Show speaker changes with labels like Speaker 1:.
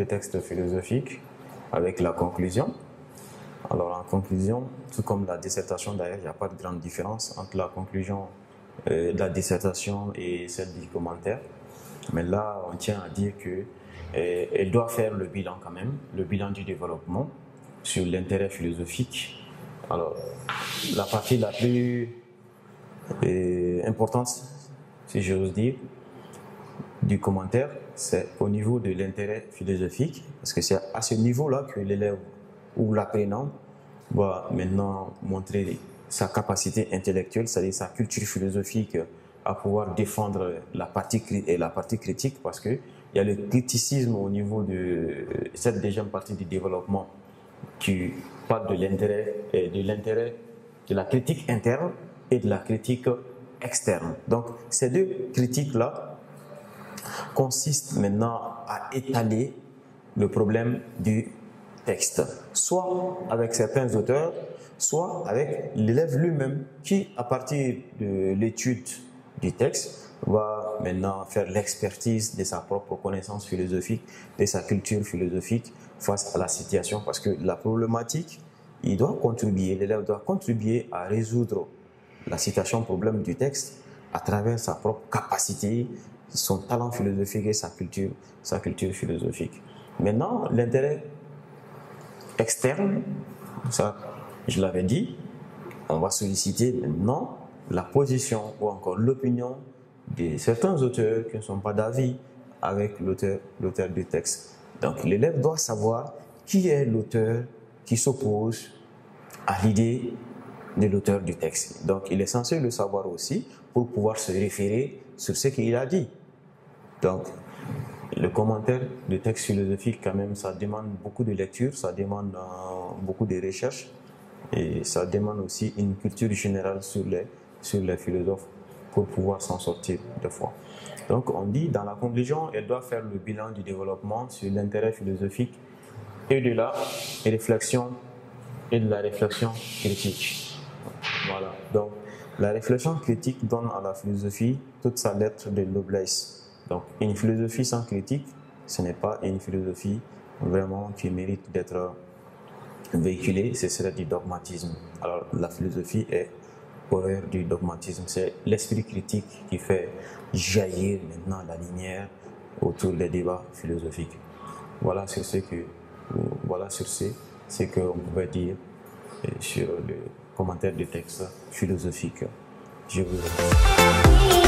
Speaker 1: texte philosophique avec la conclusion. Alors en conclusion, tout comme la dissertation d'ailleurs, il n'y a pas de grande différence entre la conclusion de la dissertation et celle du commentaire. Mais là, on tient à dire qu'elle doit faire le bilan quand même, le bilan du développement sur l'intérêt philosophique. Alors, la partie la plus importante, si j'ose dire, du commentaire, c'est au niveau de l'intérêt philosophique, parce que c'est à ce niveau-là que l'élève ou l'apprenant va maintenant montrer sa capacité intellectuelle, c'est-à-dire sa culture philosophique, à pouvoir défendre la partie critique, parce qu'il y a le criticisme au niveau de cette deuxième partie du développement qui parle de l'intérêt, de la critique interne et de la critique externe. Donc ces deux critiques-là consistent maintenant à étaler le problème du texte, soit avec certains auteurs, soit avec l'élève lui-même qui, à partir de l'étude du texte, va maintenant faire l'expertise de sa propre connaissance philosophique, de sa culture philosophique face à la situation, parce que la problématique, l'élève doit contribuer à résoudre la situation problème du texte à travers sa propre capacité, son talent philosophique et sa culture philosophique. Maintenant, l'intérêt externe, ça je l'avais dit, on va solliciter maintenant la position ou encore l'opinion de certains auteurs qui ne sont pas d'avis avec l'auteur du texte. Donc l'élève doit savoir qui est l'auteur qui s'oppose à l'idée de l'auteur du texte. Donc il est censé le savoir aussi pour pouvoir se référer sur ce qu'il a dit. Donc le commentaire de texte philosophique, quand même, ça demande beaucoup de lecture, ça demande beaucoup de recherches et ça demande aussi une culture générale sur les philosophes pour pouvoir s'en sortir des fois. Donc on dit dans la conclusion, elle doit faire le bilan du développement sur l'intérêt philosophique et de la réflexion critique. Voilà. Donc la réflexion critique donne à la philosophie toute sa lettre de noblesse. Donc une philosophie sans critique, ce n'est pas une philosophie vraiment qui mérite d'être véhiculée, ce serait du dogmatisme. Alors la philosophie est horreur du dogmatisme, c'est l'esprit critique qui fait jaillir maintenant la lumière autour des débats philosophiques. Voilà sur ce qu'on pouvait dire sur le commentaire du texte philosophique. Je vous remercie.